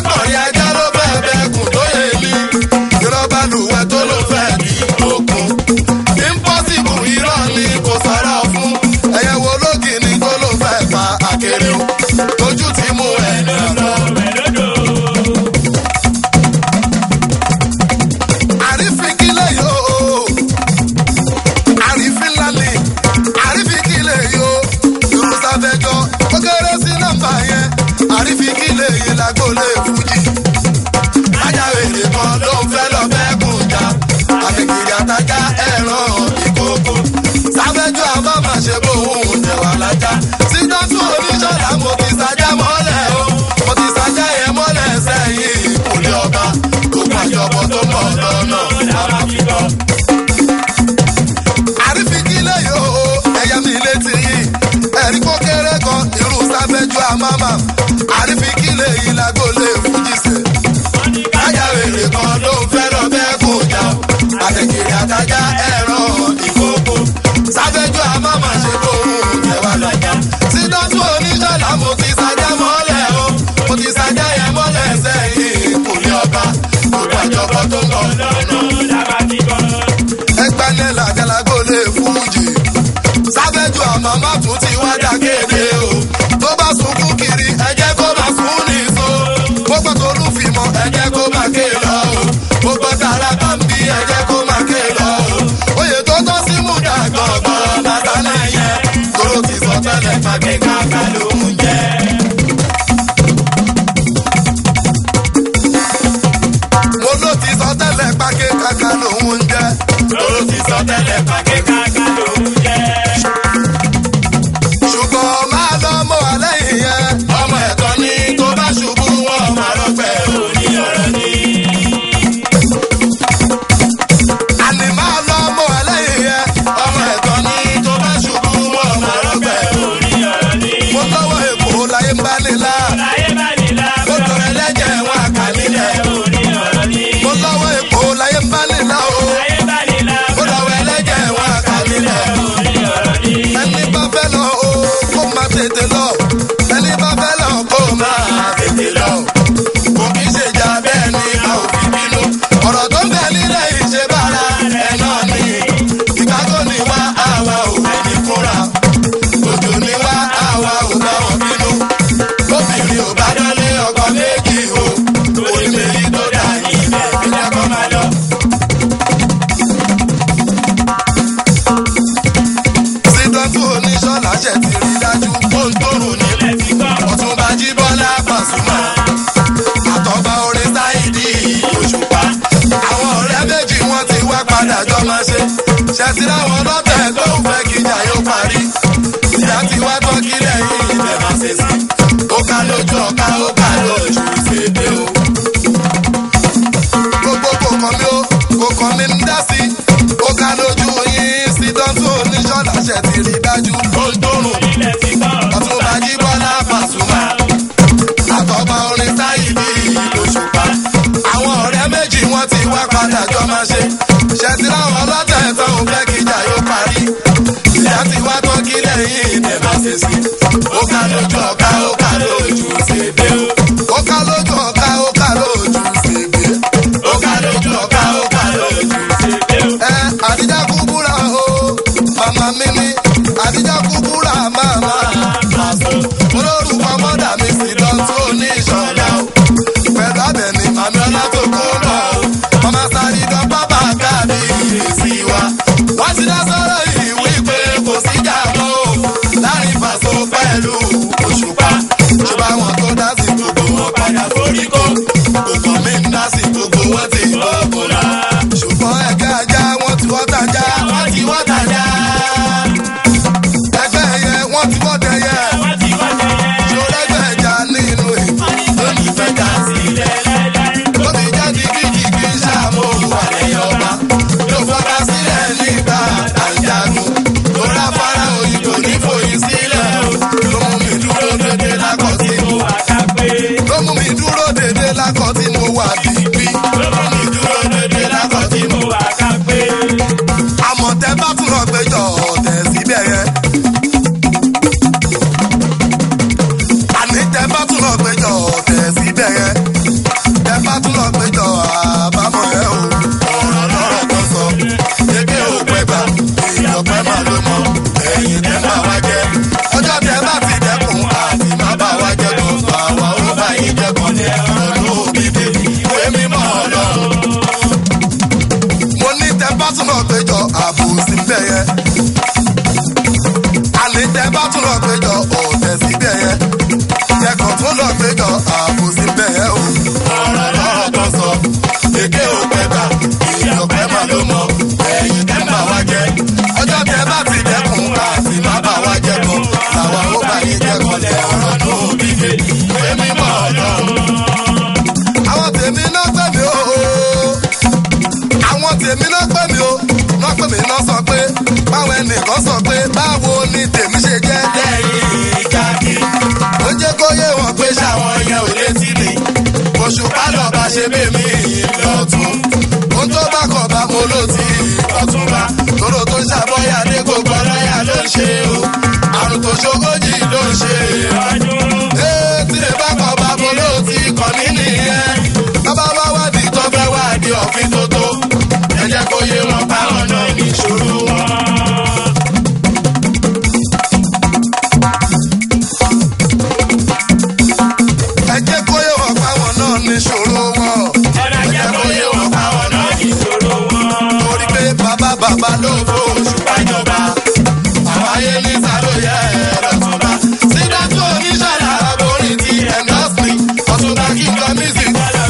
kọ̀rí ajá ló fẹ́ bẹ́kùn tó yẹ ní. Irọ́ balùwẹ̀ tó ló fẹ́ di okùn. Impossible irọ́ ni kò sọ̀rọ̀ fún. Ẹyẹ wo lókì ni tó ló fẹ́ pa àkèrè o. Tójú ti mú ẹ̀ lọ́dọ̀. Àrífín kílẹ̀ yóò. Àrífín lálẹ́. Àrífín kílẹ̀ yóò. Irúsáfẹ́jọ́ ó kéré sí nọ́mbà yẹn. Àrífín kílẹ̀ yìí lágbólé fújì. Ajá wèrè kan ló ń fẹ́ lọ bẹ́kùn já. Àfikìrì àtajà ẹ̀ràn ìkókó. Sáfẹ́jọ́ àbá máa ṣe bóun tẹ̀wà lájà. Sídọ́tù oníṣọ́lá mo ti sájà mọ́lẹ̀ o. Mo ti sájà yẹn mọ́lẹ̀ sẹ́yìn ìkùlé ọba. Gbogbo àjọpọ̀ tó mọ̀ lọ́nà làwọn kíkọ́. Àrífín kílẹ̀ yóò ẹ̀yà mi létí yìí. Ẹ̀rí kó kéré kan irú sáfẹ́jọ́ àmàmà. Àrífín kílẹ̀ yìí lágbólé fújì sẹ̀. Ajá wèrè kan ló ń fẹ́ lọ bẹ́kùn já. Àtẹ̀kìrì àtajà ẹ̀ràn ìkókó. Sáfẹ́jọ́ àmàmà ṣe bóun tẹ̀wà lájà. Sídọ́tù oníṣọ́lá mo ti sájà mọ́lẹ̀ o. Mo ti sájà yẹn mọ́lẹ̀ sẹ́yìn ìkùlé ọba. Gbogbo àjọpọ̀ tó mọ̀ lọ́nà ẹgbẹ́ni làjàlágbólé fújì. Sáfẹ́jọ́ àmàmà tún ti wá dàgéde o. Tó bá sunkún kiri ẹ jẹ́ kó máa sún nìṣó. Gbogbo tó lù fìmọ̀ ẹ jẹ́ kó máa ké lọ o. Gbogbo tààrà kan bí ẹ jẹ́ kó máa ké lọ o. Oyè tó tọ́ sí múdà gbọ̀ngbọ̀n lásánà yẹn. Tóró ti sọ tẹ́lẹ̀ pàgé káká ló ń jẹ. Mo ló ti sọ tẹ́lẹ̀ pàgé káká ló ń jẹ. Tóró ti sọ tẹ́lẹ̀ pàgé káká ló ń jẹ. Ṣùgbọ́n máa lọ mọ́ wa lẹ́yìn yẹn. Ọmọ ẹ̀tọ́ ni tó bá ṣubú wọn máa rọ́pẹ́ òní ọ̀rọ̀ ni. Àní máa lọ mọ́ wa lẹ́yìn yẹn. Ọmọ ẹ̀tọ́ ni tó bá ṣubú wọn máa rọ́pẹ́ òní ọ̀rọ̀ ni. Mo lọ́wọ́ èkó láyé ń bá nílá. Mo tọ̀ ẹlẹ́jẹ̀ wọn àkàlílẹ̀ òní ọ̀rọ̀ ni. Mo lọ́wọ́ èkó láyé ń bá nílá o. Mo lọ́wọ́ ẹlẹ́jẹ̀ wọn àkàlílẹ̀ òní ọ̀rọ̀ ni. Ẹni bá fẹ́ lọ o kó máa tètè lọ. Ẹni bá fẹ́ lọ kó máa tètè lọ. Kò kí ṣe jà bẹ́ẹ̀ ni a ò fi bínú. Ọ̀rọ̀ tó ń bẹ nílẹ̀ ìṣe bára ẹ̀ náà ni. Ìgbàgbọ́ ni wá àwa ò ẹni fúnra. Òjò ni wá àwa ò bá wọn bínú. Lóbìnrin ò bá dánlé ọkọ méjì o. Onímẹ̀yì tó dà ní ibẹ̀ ìjà kan máa lọ. Sídọ́tù oníṣọ́lá ṣẹ̀ ti rí dájú. Ó ń tórùn ní Ọ̀túnba Jíbọ́lá Pàṣùmá. Àtọ́ba orin Sáìdì Òṣùpá. Àwọn ọ̀rẹ́ méjì wọ́n ti wá padà jọ máa ṣe. Ṣẹ̀síra wọn lọ́tẹ̀ tó ń fẹ́ kíjà yóò parí. Ìyá ti wá tán kílẹ̀ yìí ibẹ̀ máa ṣe sí. Ó ká lójú ọ̀ká ó ká lójú ṣèdè o. Gbogbo kò kàn mí o, kò kàn mí ń dá sí. Ó ká lójú yín Sídọ́tù oníṣọ́lá ṣẹ̀ ti rí dájú. Ó ń tórùn Ọ̀túnba Jíbọ́lá Pàṣùmá. Àtọ́ba orin Sáìdì Òṣùpá. Àwọn ọ̀rẹ́ méjì wọ́n ti wá padà jọ máa ṣe. Ṣẹ̀síra wọn lọ́tẹ̀ tó ń fẹ́ kíjà yóò parí. Ìyá ti wá tán kílẹ̀ yìí ibẹ̀ máa ṣe sí. Ó ká lójú ọ̀ká ó ká lójú ṣèdè o. Ó ká lójú ọ̀ká ó ká lójú ṣèdè. Ó ká lójú ọ̀ká ó ká lójú ṣèdè o. Àdíjà Kúbúrà o, màmá mi ní. Àdíjà Kúbúrà màmá Pàṣọ. Olórúkọ mọ́dà mi Sídọ́tù oníṣọ́lá o. Pẹ̀lú Àbẹ̀ní màmí ọlá tó kú lọ o. Màmá sáré dán bábà káàdì ìrèsí wa. Wọ́n ti dá sọ́rọ̀ ìwé pé kò síjà mọ́ o. Láàrin Pàṣọ pẹ̀lú Òṣùpá. Ṣùgbọ́n àwọn tó dá sí gbogbo wọn padà forí kó. Gbogbo mi ń dá sí gbogbo wọn ti gbogbo la. Ṣùgbọ́n ẹgbẹ́ ajá wọ́n ti wọ́n tajà. Wọ́n ti wọ́n tajà. Ẹgbẹ́ ẹyẹ wọ́n ti wọ́n tẹyẹ. Ṣòro ẹgbẹ́ ẹja nínú ètò lónìí fẹ́ dá sílẹ̀ lẹ́lẹ́. Lóbi jáde kíkìkì ṣàmó wà lẹ́yìn ọba. Yóò fọ́ká sílẹ̀ nígbà àjàgùn. Lórí afárá òyìnbó ní fòyìn sílẹ̀ o. Ló mú mi dúró dédé lákọ̀ tí mo wà dápé. Ló mú mi dúró dédé lákọ̀ tí mo wà bíbí. Ló mú mi dúró dédé lákọ̀ tí mo wà dápé. Àmọ̀tẹ́ bá tún lọ péjọ ọ̀tẹ̀ síbẹ̀ yẹn. Àní tẹ́ bá tún lọ péjọ ọ̀tẹ̀ síbẹ̀ yẹn. ṣe bèmí lọ́tún. Ohun tó bá kọ̀ bá mo ló ti ọ̀túnba. Tóró tó ń ṣàbọ̀yà dé gbogbo ọlọ́yà ló ń ṣe o. Àrùn tó ṣogójì ló ń ṣe ọdún. Tí lè bá kọ̀ bá mo ló ti kọ̀ mí nìyẹn. Bàbá bá wádìí tó fẹ́ wádìí ọ̀fin tó tó. Ẹ jẹ́ kó yé wọn báwọn náà ní ìṣòro wọn. Ẹ jẹ́ kó yé wọn báwọn náà ní ìṣòro wọn. Ẹ jẹ́ kó yé wọn báwọn náà ní ìṣòro wọn. Torí pé bàbá ló fò òṣùpá jọba. Àwọn ayé ní sàlóyè lọ́túnba. Sídájú oníṣàlá aborin ti ẹ̀ńdọ́sìn. Ọ̀túnba kíkọ mísì.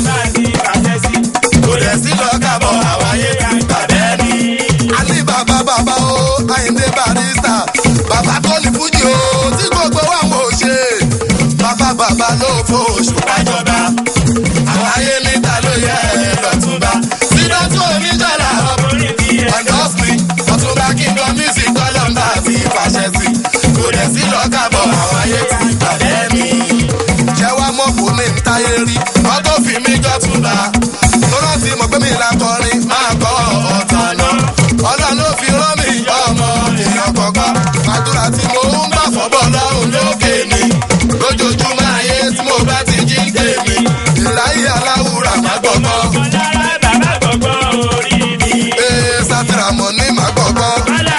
Kò dẹ̀ sí lọ́kàbọ̀ àwọn ayé ká gbàdẹ́ ni. A ní bàbá o, Àyìndé Barrister. Bàbá tó ní fújì o, tí gbogbo wa wò ṣe. Bàbá ló fò òṣùpá jọba. Àwọn ayé ní sàlóyè lọ́túnba. Sídájú oníṣàlá aborin ti ẹ̀ńdọ́sìn. Ọ̀túnba kíkọ mísì kọ́lọ́mbà ti fàṣẹ sí. Kò dẹ̀ sí lọ́kàbọ̀ àwọn ayé ti gbàdẹ́ ni. Jẹ́ wá mọ̀ kó ní táyé rí. Wọ́n tó fi mí jọ́ túnba. Tọ́lá ti mọ̀ pé mi là kọrin máa kọ́ ọ̀tá náà. Ọlọ́run ló fi rán mi yọ ọmọ èèyàn kọ̀ọ̀kan. Àdúrà tí mo ń bá fọ́bọ̀ lọ́run lókè ni. Lójoojúmọ́ ayé tí mo bá ti jí ń tèmi. Ìláyé aláwùrà má gbọ̀gbọ́. Sátìràmọ̀ ní má gbọ̀gbọ́.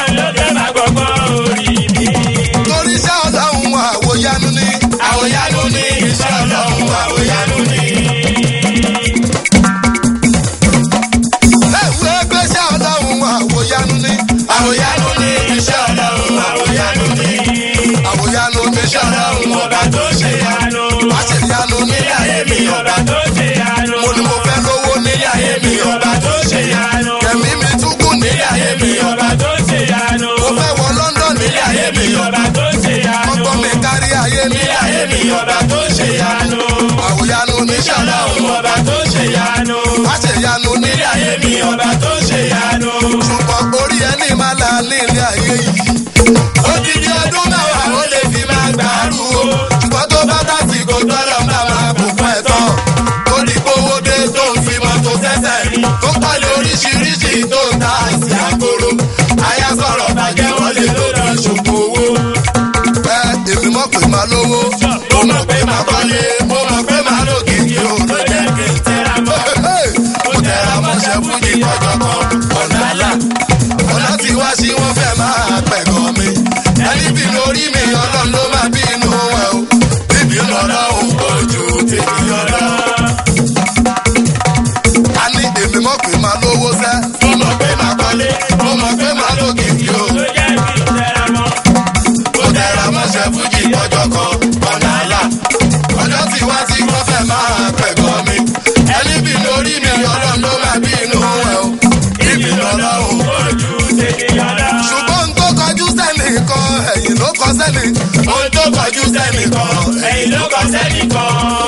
Torí iṣẹ́ Ọlọ́run àwòyanu ni. Àwòyanu ni iṣẹ́ Ọlọ́run àwòyanu ni. Àwòyanu ni. Àwòyanu ni iṣẹ́ Ọlọ́run àwòyanu ni. Àwòyanu ni iṣẹ́ Ọlọ́run ọba tó ṣe yanu. Má ṣe yanu nílé ayé mi ọba tó ṣe yanu. Mo ní mo fẹ́ lówó nílé ayé mi ọba tó ṣe yanu. Kẹ̀mí mi túkùn nílé ayé mi ọba tó ṣe yanu. Mo fẹ́ wọ London nílé ayé mi ọba tó ṣe yanu. Ọgbọ́n mi kárí ayé nílé ayé mi ọba tó ṣe yanu. Àwòyanu ni iṣẹ́ Ọlọ́run ọba tó ṣe yanu. Má ṣe yanu nílé ayé mi ọba tó ṣe yanu. Ṣùgbọ́n orí ẹni máa là nílé ayé yìí. Odidi ọdún mẹ́wàá ó lè fi máa gbàrú o. Ṣùgbọ́n tó bá tásìkò tọ́lọ̀ máa bùkún ẹ̀ tán. Torí kówó dé tó ń fi mọ́tò sẹ́sẹ̀. Tó pàlẹ́ oríṣiríṣi tó ń ta àìsí àkóró. Aya sọ̀rọ̀ bàjẹ́ wọ́n lè ló lọ ṣòfò owó. Èmi mọ̀ pé máa lówó. Mo mọ̀ pé máa kọ́lé. Mo mọ̀ pé máa lókìkí o. Ló jẹ́ kí n tẹra mọ́. Mo tẹra mọ́ṣẹ́ fújì kọjọ kan. Ọ̀nà àlà. Ọ̀nà tí wá sí wọ́n fẹ́ máa pẹ̀gàn mi. Ẹni bí lórí mi Ọlọ́run ló máa bínú ẹ o. Bíbí Ọlọ́run ojú tèmi ọlọ́. A ní èmi mọ̀ pé máa lówó sẹ́. Mo mọ̀ pé máa kọ́lé. Mo mọ̀ pé máa lókìkí o. Ló jẹ́ kí n tẹra mọ́. Mo tẹra mọ́ṣẹ́ fújì kọjọ kan. Ọ̀nà àlà. Ọjọ́ tí wá sí wọ́n fẹ́ máa pẹ̀gàn mi. Ẹni bí lórí mi Ọlọ́run ló máa bínú ẹ o. Bíbí Ọlọ́run ojú tèmi ọlọ́. Ṣùgbọ́n tó kọjú sẹ́nìkan ẹ̀yìn ló kọ sẹ́nì. Ohun tó kọjú sẹ́nìkan ẹ̀yìn ló kọ sẹ́nìkan.